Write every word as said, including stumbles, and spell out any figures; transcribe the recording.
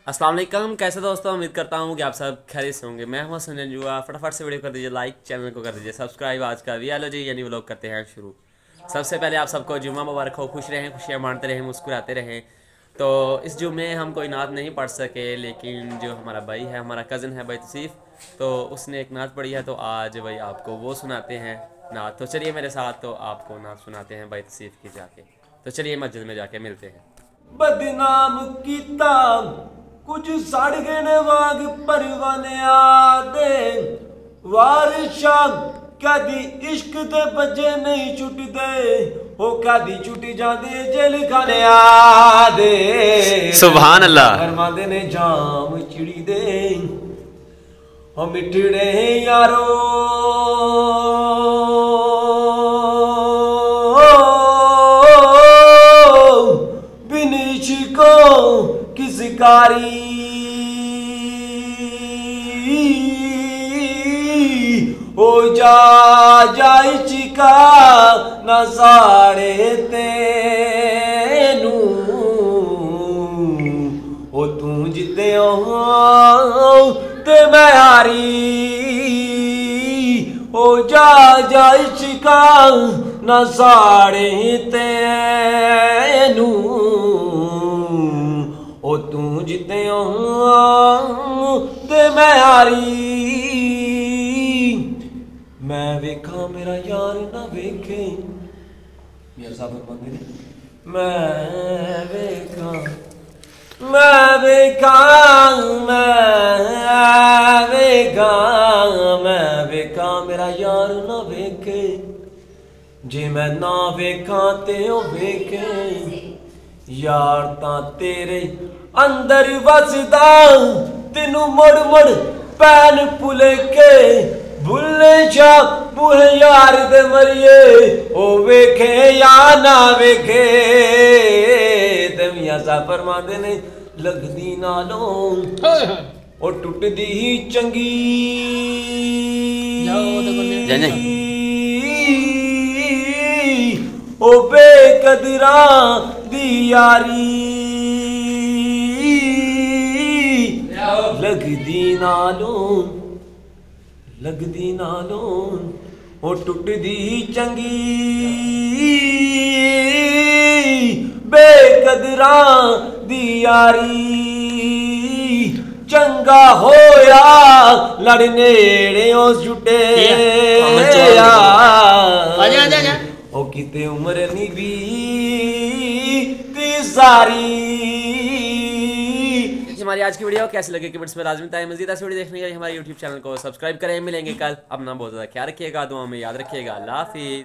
अस्सलाम वालेकुम। कैसे दोस्तों, उम्मीद करता हूँ कि आप सब खैरियत से होंगे। मैं हूँ सुनील जुआ। फटाफट से वीडियो कर दीजिए लाइक, चैनल को कर दीजिए सब्सक्राइब। आज का वीडियो जी यानी व्लॉग करते हैं शुरू। सबसे पहले आप सबको जुम्मा मुबारक हो, खुश रहें, खुशियाँ बांटते रहें, मुस्कुराते रहें। तो इस जुम्मे हम कोई नात नहीं पढ़ सके, लेकिन जो हमारा भाई है, हमारा कज़न है भाई तसीफ़, तो उसने एक नात पढ़ी है, तो आज भाई आपको वो सुनाते हैं नात। तो चलिए मेरे साथ, तो आपको नात सुनाते हैं भाई तसीफ़ की जाके। तो चलिए मस्जिद में जाके मिलते हैं। बदनाम कीता कुछ सड़ गए ने वाग परवाने आदे वारिशा कदी इश्क दे बजे नहीं छुटदे हो, कदी छुट जाते जेल खाने आदे। सुभान अल्लाह। फरमाते ने जाम चिड़ी दे हो मिठड़े यारो किस कारी हो जा जाई चिका न साड़े तेनू ओ तू जिते हो ते मैं हारी हो जा जाई चिका न साड़े तेनू ओ तू जिते ते मैं हारी। मैं वेखा मेरा यार ना वेखे मेरा साहब ने मैं वेखा मैं वेखा मैं वेखा मैं वेखा मेरा यार ना वेखे, जे मैं ना वेखा ते ओ वेखे यार ता तेरे अंदर वसदा तेनू मुड़ मुड़ पैन पुले के भुले जा बुहे यार दे मरिए ओ वेखे या ना वेखे। ते मियां साहब फरमांदे ने लगदी नालों ओ टुटदी ही चंगी ओ बेकदरा दी यारी लगदी नालों लगदी नालों ओ टुटदी चंगी बेकदरा दी यारी। चंगा होया लड़ नेड़े ओ जुटे ओ किते उम्र नी भी ती सारी। हमारी आज की वीडियो कैसी लगी कमेंट्स में लाजमी बताएं। मज़ीद ऐसी वीडियो देखने के लिए हमारे यूट्यूब चैनल को सब्सक्राइब करें। मिलेंगे कल। अपना बहुत ज़्यादा ख्याल रखिएगा, दुआ में याद रखिएगा। अल्लाह हाफिज़।